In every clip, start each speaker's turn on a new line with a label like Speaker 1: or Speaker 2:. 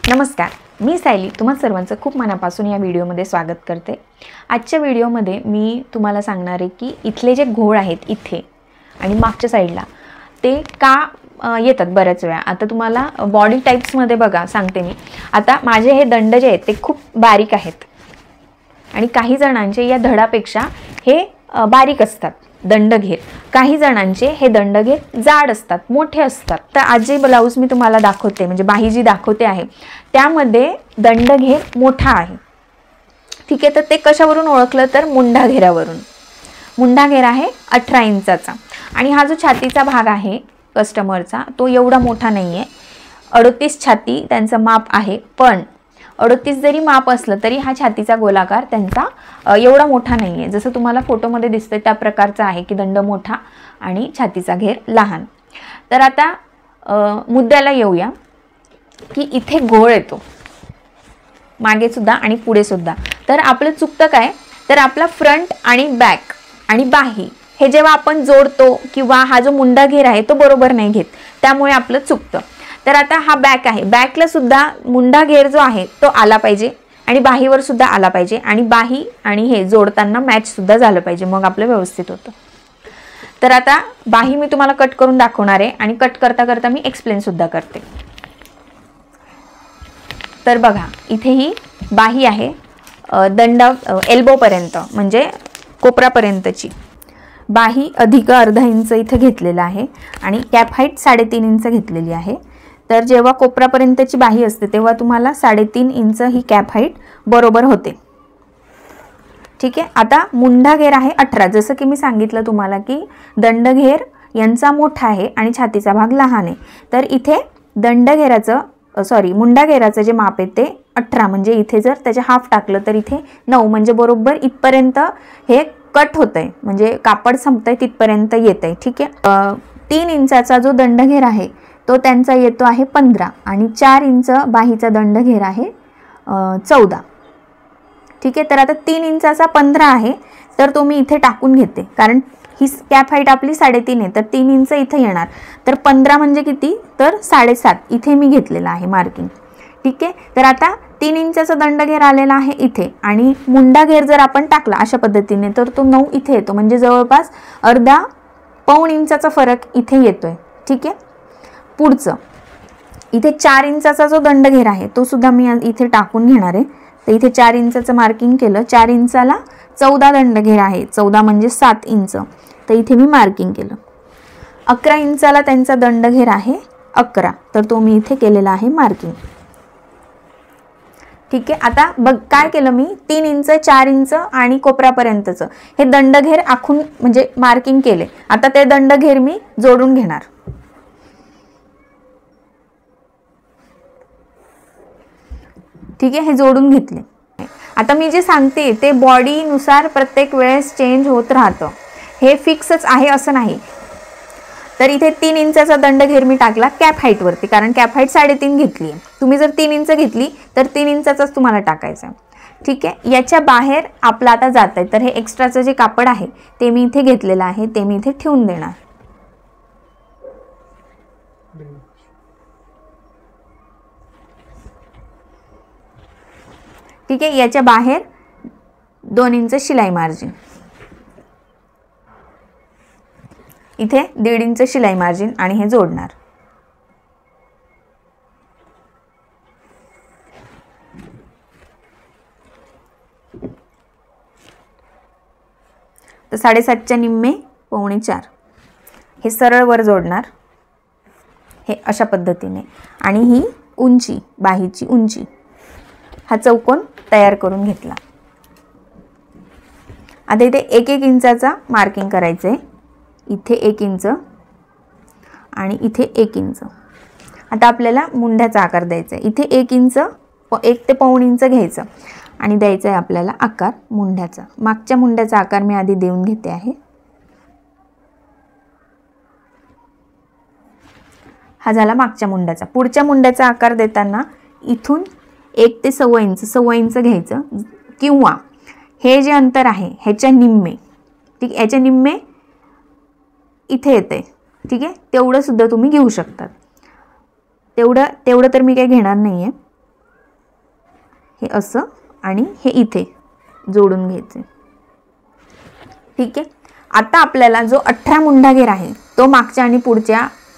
Speaker 1: नमस्कार, मी सायली तुम्हा सर्वांचं खूप मनापासून या व्हिडिओमध्ये स्वागत करते। आजच्या व्हिडिओमध्ये मी तुम्हाला सांगणार आहे की इथले जे घोळ आहेत इथे आणि मागच्या साईडला ते का येतात बऱ्याच वेळा। आता तुम्हाला बॉडी टाइप्समध्ये बघा सांगते मी। आता माझे हे दंड जे आहेत ते खूप बारीक आहेत आणि काही जणांचे या धडापेक्षा हे बारीक असतात दंडघेर, काही जणांचे हे दंडघेर जाड असतात, मोठे असतात। तर आज जे ब्लाउज मी तुम्हाला दाखवते म्हणजे बाही जी दाखवते आहे त्यामध्ये दंडघेर मोठा आहे, ठीक आहे। तर ते कशावरून ओळखलं तर मुंडा घेरावरून। मुंडा घेर आहे 18 इंचाचा आणि हा जो छातीचा भाग आहे कस्टमरचा तो एवढा मोठा नाहीये। 38 छाती त्यांचं माप आहे, पण 38 जरी माप असलं तरी हा छातीचा गोलाकार त्यांचा एवढा मोठा नाहीये। जसं तुम्हाला फोटोमध्ये दिसतंय त्या प्रकारचा आहे की दंड मोठा आणि छातीचा घेर लहान। तर आता मुद्द्याला येऊया की इथे घोळ येतो मागे सुद्धा आणि पुढे सुद्धा। तर आपलं चुकतं काय तर आपला फ्रंट आणि बॅक आणि बाही हे जेव्हा आपण जोडतो किंवा हा जो मुंडा घेर आहे तो बरोबर नाही घेत, त्यामुळे आपलं चुकतं। तर आता हा बॅक आहे, बॅकला सुद्धा मुंडा घेर जो आहे तो आला पाहिजे आणि बाहीवर सुद्धा आला पाहिजे आणि बाही आणि हे जोडताना मॅच सुद्धा झालं पाहिजे, मग आपलं व्यवस्थित होतं। तर आता बाही मी तुम्हाला कट करून दाखवणार आहे आणि कट करता करता मी एक्सप्लेन सुद्धा करते। तर बघा इथे ही बाही आहे दंड एल्बो पर्यंत म्हणजे कोपरापर्यंतची बाही अधिक अर्धा इंच इथे घेतलेला आहे आणि कॅप हाईट 3.5 इंच घेतलेली आहे। तर जेव्हा कोपरापर्यंतची बाही असते तेव्हा तुम्हाला 3.5 इंच ही कॅप हाईट बरोबर होते, ठीक आहे। आता मुंडा घेर आहे 18, जसं की मी सांगितलं तुम्हाला की दंडघेर यांचा मोठा आहे आणि छातीचा भाग लहान आहे। तर इथे मुंडा घेराचं जे माप आहे ते 18 म्हणजे इथे जर त्याचे हाफ टाकलं तर इथे 9 म्हणजे बरोबर इथपर्यंत हे कट होतंय म्हणजे कापड संपतंय तिथपर्यंत येतंय, ठीक आहे। 3 इंचाचा जो दंडघेर आहे तो त्यांचा येतो आहे 15 आणि 4 इंच बाहीचा दंडघेर आहे 14, ठीक आहे। तर आता 3 इंचाचा 15 आहे तर तो मी इथे टाकून घेते कारण ही कॅप हाईट आपली 3.5 आहे, तर 3 इंच इथे येणार। तर 15 म्हणजे किती तर 7.5 इथे मी घेतलेला आहे मार्किंग, ठीक आहे। तर आता 3 इंचाचा दंडघेर आलेला आहे इथे आणि मुंडा घेर जर आपण टाकला अशा पद्धतीने तर तो 9 इथे येतो म्हणजे जवळपास पाऊण इंचाचा फरक इथे येतोय, ठीक आहे। पुढचं इथे 4 इंचाचा जो दंडघेर आहे तो सुद्धा मी इथे टाकून घेणार आहे। तर इथे 4 इंचाचं मार्किंग केलं, 4 इंचाला 14 दंडघेर आहे, 14 म्हणजे 7 इंच, तर इथे मी मार्किंग केलं। 11 इंचाला त्यांचा दंडघेर आहे 11, तर तो मी इथे केलेला आहे मार्किंग, ठीक आहे। आता बघ काय केलं मी 3 इंच 4 इंच आणि कोपऱ्यापर्यंतचं हे दंडघेर आखून म्हणजे मार्किंग केले। आता ते दंडघेर मी जोडून घेणार, ठीक आहे। हे जोडून घेतले। आता मी जे सांगते ते बॉडीनुसार प्रत्येक वेळेस चेंज होत राहतं, हे फिक्सच आहे असं नाही। तर इथे 3 इंचाचा दंडघेर मी टाकला कॅप हाईट वरती कारण कॅप हाईट 3.5 घेतली आहे। तुम्ही जर 3 इंच घेतली तर 3 इंचाचाच तुम्हाला टाकायचा आहे, ठीक आहे। याच्या बाहेर आपलं आता जात आहे तर हे एक्स्ट्राचं जे कापड आहे ते मी इथे घेतलेलं आहे ते मी इथे ठेवून देणार, ठीक आहे। याच्या बाहेर 2 इंच शिलाई मार्जिन, इथे 1.5 इंच शिलाई मार्जिन आणि हे जोडणार। तर 7.5च्या निम्मे 3.25 हे सरळ वर जोडणार हे अशा पद्धतीने आणि ही उंची बाहीची उंची हा चौकोन तयार करून घेतला। आता इथे 1-1 इंचाचा मार्किंग करायचं आहे, इथे 1 इंच आणि इथे 1 इंच। आता आपल्याला मुंड्याचा आकार द्यायचा आहे, इथे 1 इंच 1 ते पाऊण इंच घ्यायचं आणि द्यायचा आहे आपल्याला आकार मुंड्याचा। मागच्या मुंड्याचा आकार मी आधी देऊन घेते आहे, हा झाला मागच्या मुंड्याचा। पुढच्या मुंड्याचा आकार देताना इथून 1 ते 1.25 इंच घ्यायचं किंवा हे जे अंतर आहे ह्याच्या निम्मे, ठीक, याच्या निम्मे इथे येते, ठीक आहे। तेवढं सुद्धा तुम्ही घेऊ शकता, तेवढं तर मी काही घेणार नाहीये। हे असं आणि हे इथे जोडून घ्यायचे. ठीक आहे. आता आपल्याला जो 18 मुंडा घेर आहे तो मागच्या आणि पुढच्या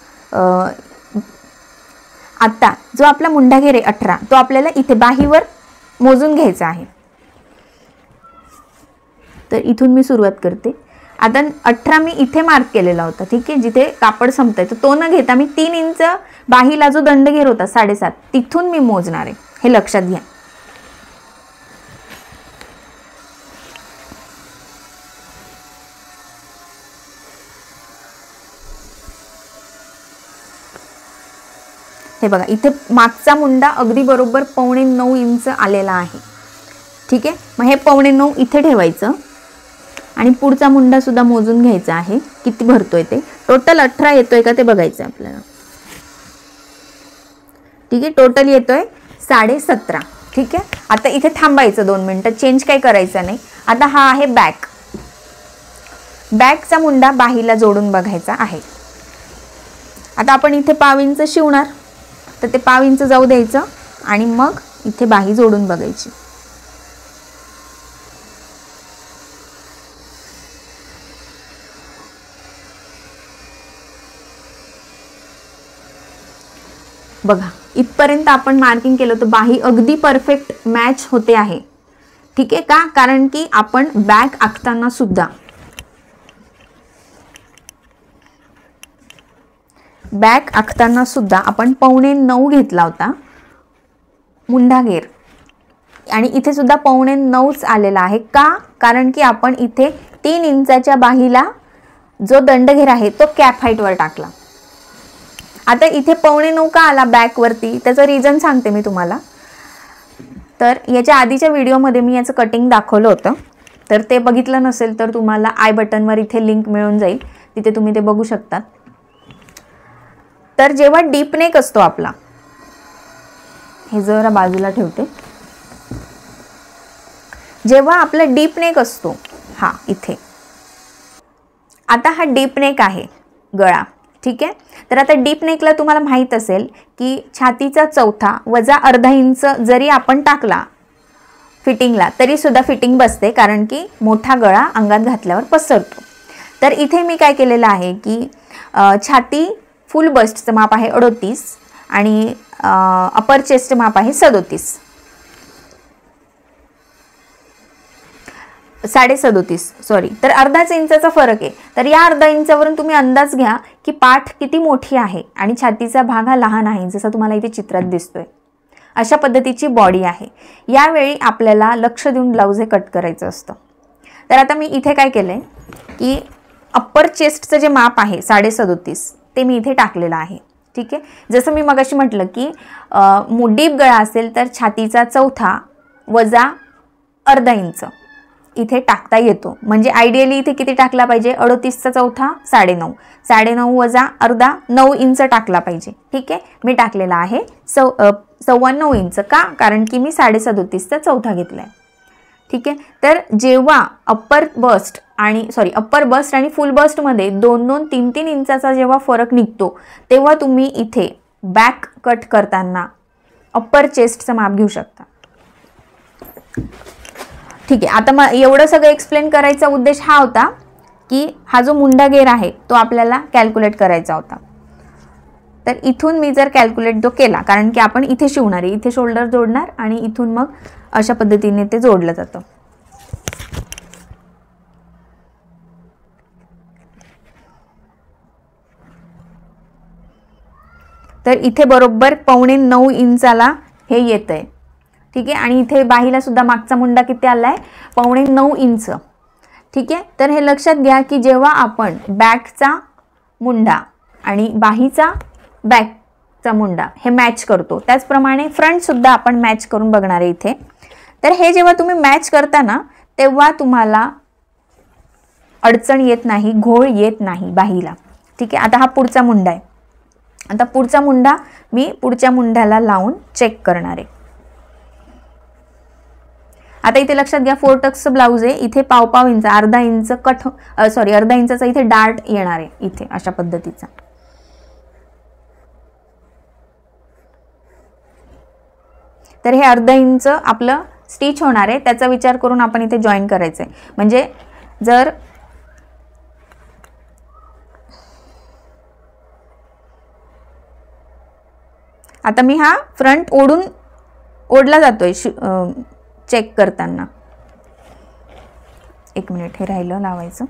Speaker 1: आता जो आपला मुंडा घेर आहे 18 तो आपल्याला इथे बाहीवर मोजून घ्यायचा आहे. तर इथून मी सुरुवात करते. आता 18 मी इथे मार्क केलेला होता. ठीक आहे, जिथे कापड संपतंय तर तो न घेता मी 3 इंच बाहीला जो दंड घेर होता 7.5 तिथून मी मोजणार आहे, हे लक्षात घ्या. हे बघा, इथे मागचा मुंडा अगदी बरोबर 8.25 इंच आलेला आहे. ठीक आहे, मग हे 8.25 इथे ठेवायचं आणि पुढचा मुंडा सुद्धा मोजून घ्यायचा आहे, किती भरतोय ते. टोटल 18 येतोय का ते बघायचं आपल्याला. ठीक आहे, टोटल येतोय 17.5. ठीक आहे, आता इथे थांबायचं 2 मिनिटं, चेंज काही करायचं नाही. आता हा आहे बॅक. बॅकचा मुंडा बाहीला जोडून बघायचा आहे. आता आपण इथे 1/2 इंच शिवणार, तर ते 1/2 इंच जाऊ द्यायचं आणि मग इथे बाही जोडून बघायची. बघा, इथपर्यंत आपण मार्किंग केलं तर बाही अगदी परफेक्ट मॅच होते आहे. ठीक आहे, का? कारण की आपण बॅक आखताना सुद्धा आपण 8.25 घेतला होता मुंडा घेर आणि इथे सुद्धा 8.25 आलेला आहे. का? कारण की आपण इथे 3 इंचाच्या बाहीला जो दंड घेर आहे तो कॅप हाईटवर टाकला. आता इथे 8.25 का आला बॅकवरती, त्याचं रिझन सांगते मी तुम्हाला. तर याच्या आधीच्या व्हिडिओमध्ये मी याचं कटिंग दाखवलं होतं, तर ते बघितलं नसेल तर तुम्हाला आय बटनवर इथे लिंक मिळून जाईल, तिथे तुम्ही ते बघू शकतात. तर जेव्हा डीप नेक असतो आपला, हे जरा बाजूला ठेवते, जेव्हा आपला डीप नेक असतो हा इथे, आता हा डीप नेक आहे गळा. ठीक आहे, तर आता डीप नेकला तुम्हाला माहित असेल की छातीचा 1/4 वजा अर्धा इंच जरी आपण टाकला फिटिंगला तरी सुद्धा फिटिंग बसते, कारण की मोठा गळा अंगात घातल्यावर पसरतो. तर इथे मी काय केलेलं आहे की छाती फुल बस्टचं माप आहे 38 आणि अपर चेस्ट माप आहे 37 सॉरी. तर अर्धाच इंचाचा फरक आहे. तर या अर्धा इंचावरून तुम्ही अंदाज घ्या की पाठ किती मोठी आहे आणि छातीचा भाग हा लहान आहे, जसं तुम्हाला इथे चित्रात दिसतोय. अशा पद्धतीची बॉडी आहे. यावेळी आपल्याला लक्ष देऊन ब्लाऊज हे कट करायचं असतं. तर आता मी इथे काय केलंय की अप्पर चेस्टचं जे माप आहे 37.5 ते मी इथे टाकलेलं आहे. ठीक आहे, जसं मी मगाशी म्हटलं की डीप गळा असेल तर छातीचा 1/4 वजा अर्धा इंच इथे टाकता येतो. म्हणजे आयडियली इथे किती टाकला पाहिजे, 38चा 1/4 9.5, 9.5 वजा अर्धा 9 इंच टाकला पाहिजे. ठीक आहे, मी टाकलेला आहे 9.25 इंच. का? कारण की मी 37.5चा 1/4 घेतलाय. ठीक आहे, तर जेव्हा अप्पर बस्ट आणि फुल बस्टमध्ये 2-2, 3-3 इंचाचा जेव्हा फरक निघतो तेव्हा तुम्ही इथे बॅक कट करताना अप्पर चेस्टचं माप घेऊ शकता. ठीक आहे, आता मग एवढं सगळं एक्सप्लेन करायचा उद्देश हा होता की हा जो मुंडा घेर आहे तो आपल्याला कॅल्क्युलेट करायचा होता. तर इथून मी जर कॅल्क्युलेट जो केला, कारण की आपण इथे शिवणार आहे, इथे शोल्डर जोडणार आणि इथून मग अशा पद्धतीने ते जोडलं जातं. तर इथे बरोबर 8.25 इंचाला हे येतंय. ठीक आहे, आणि इथे बाहीला सुद्धा मागचा मुंडा किती आलाय 8.25 इंच. ठीक आहे, तर हे लक्षात घ्या की जेव्हा आपण बॅकचा मुंडा आणि बाहीचा बॅकचा मुंडा हे मॅच करतो, त्याचप्रमाणे फ्रंट सुद्धा आपण मॅच करून बघणार आहे इथे. तर हे जेव्हा तुम्ही मॅच करता ना तेव्हा तुम्हाला अडचण येत नाही, घोळ येत नाही बाहीला. ठीक आहे, आता हा पुढचा मुंडा आहे. आता पुढचा मुंडा मी पुढच्या मुंड्याला लावून चेक करणार आहे. आता इथे लक्षात घ्या 4 टक्सचं ब्लाऊज आहे, इथे 1.5 इंच अर्धा इंचाचा इथे डार्ट येणार आहे इथे अशा पद्धतीचा. तर हे अर्धा इंच आपलं स्टिच होणार आहे, त्याचा विचार करून आपण इथे जॉईन करायचं आहे. म्हणजे जर आता मी हा फ्रंट ओढला जातोय चेक करताना. एक मिनिट, हे राहिलं लावायचं.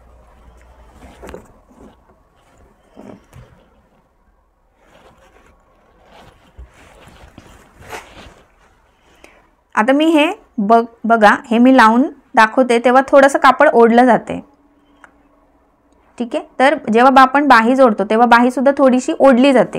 Speaker 1: आता मी हे बघा, हे मी लावून दाखवते तेव्हा थोडंसं कापड ओढलं जाते. ठीक आहे. तर जेव्हा आपण बाही जोडतो तेव्हा बाही सुद्धा थोडीशी ओढली जाते.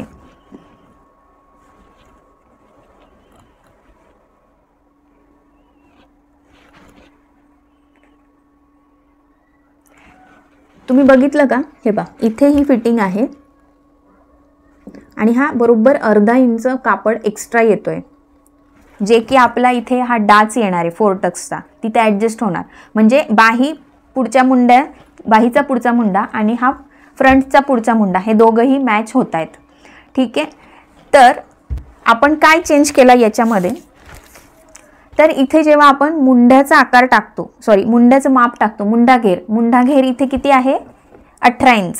Speaker 1: तुम्ही बघितलं का? हे बघा, इथे ही फिटिंग आहे आणि हा बरोबर अर्धा इंच कापड एक्स्ट्रा येतोय, जे की आपला इथे हा डाच येणार आहे 4 टक्सचा, तिथे ॲडजस्ट होणार. म्हणजे बाहीचा पुढचा मुंडा आणि हा फ्रंटचा पुढचा मुंडा हे दोघंही मॅच होत आहेत. ठीक आहे. तर आपण काय चेंज केला याच्यामध्ये, तर इथे जेव्हा आपण मुंड्याचा आकार टाकतो, मुंड्याचं माप टाकतो, मुंडा घेर इथे किती आहे? 18 इंच.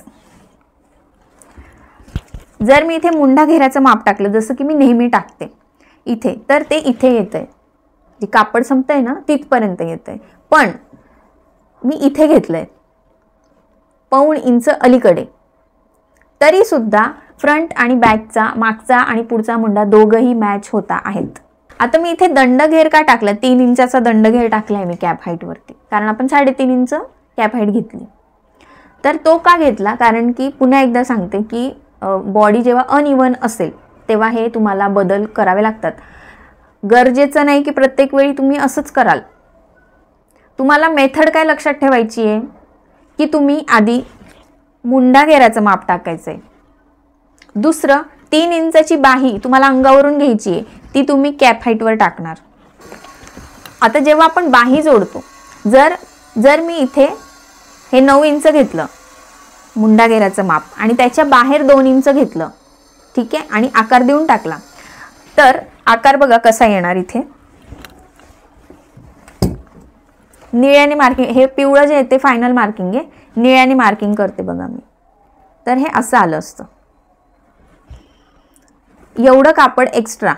Speaker 1: जर मी इथे मुंडा घेराचं माप टाकलं, जसं की मी नेहमी टाकते इथे, तर ते इथे येतंय, जे कापड संपतंय ना तिथपर्यंत येतंय. पण मी इथे घेतलंय 1.25 इंच अलीकडे, तरी सुद्धा फ्रंट आणि बॅकचा, मागचा आणि पुढचा मुंडा दोघंही मॅच होता आहेत. आता मी इथे दंडघेर का टाकला? 3 इंचाचा दंडघेर टाकलाय मी कॅप हाईटवरती, कारण आपण 3.5 इंच कॅप हाईट घेतली. तर तो का घेतला? कारण की पुन्हा एकदा सांगते की बॉडी जेव्हा अनइव्हन असेल तेव्हा हे तुम्हाला बदल करावे लागतात. गरजेचं नाही की प्रत्येक वेळी तुम्ही असंच कराल. तुम्हाला मेथड काय लक्षात ठेवायची आहे की तुम्ही आधी मुंडा घेराचं माप टाकायचं आहे. दुसरं, 3 इंचाची बाही तुम्हाला अंगावरून घ्यायची आहे, ती तुम्ही कॅप हाईटवर टाकणार. आता जेव्हा आपण बाही जोडतो, जर मी इथे हे 9 इंच घेतलं मुंडा घेराचं माप आणि त्याच्या बाहेर 2 इंच घेतलं, ठीक आहे, आणि आकार देऊन टाकला, तर आकार बघा कसा येणार. इथे निळ्याने मार्किंग, हे पिवळं जे आहे ते फायनल मार्किंग आहे, निळ्याने मार्किंग करते बघा मी, तर हे असं आलं असतं. एवढं कापड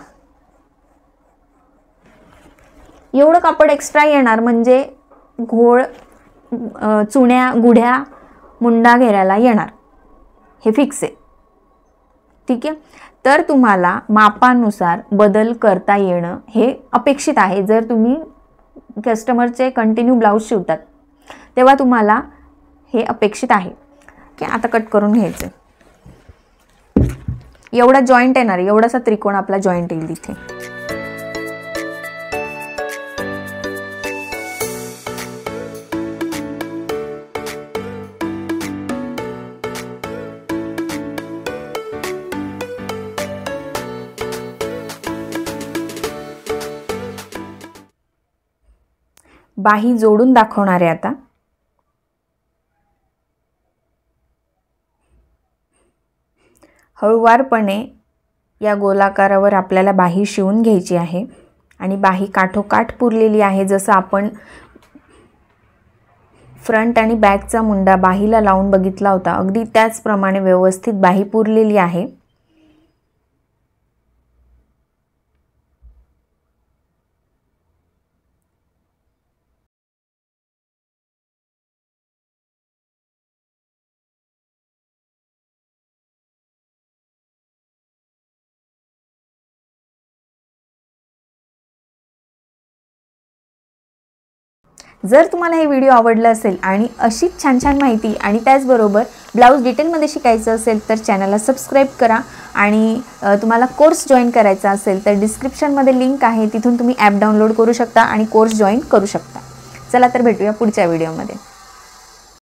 Speaker 1: एक्स्ट्रा येणार, म्हणजे घोळ, चुण्या, गुढ्या मुंडा घेरायला येणार, हे फिक्स आहे. ठीक आहे. तर तुम्हाला मापानुसार बदल करता येणं हे अपेक्षित आहे. जर तुम्ही कस्टमरचे कंटिन्यू ब्लाऊज शिवतात तेव्हा तुम्हाला हे अपेक्षित आहे. की आता कट करून घ्यायचं. एवढा जॉईंट येणार, एवढासा त्रिकोण आपला जॉईंट येईल इथे. बाही जोडून दाखवणार आहे आता. हळूवारपणे या गोलाकारावर आपल्याला बाही शिवून घ्यायची आहे आणि बाही काठोकाठ पुरलेली आहे. जसं आपण फ्रंट आणि बॅकचा मुंडा बाहीला लावून बघितला होता, अगदी त्याचप्रमाणे व्यवस्थित बाही पुरलेली आहे. जर तुम्हाला हे व्हिडिओ आवडला असेल आणि अशीच छान छान माहिती आणि त्याचबरोबर ब्लाऊज डिटेलमध्ये शिकायचं असेल तर चॅनलला सबस्क्राईब करा. आणि तुम्हाला कोर्स जॉईन करायचा असेल तर डिस्क्रिप्शनमध्ये लिंक आहे, तिथून तुम्ही ॲप डाउनलोड करू शकता आणि कोर्स जॉईन करू शकता. चला तर भेटूया पुढच्या व्हिडिओमध्ये.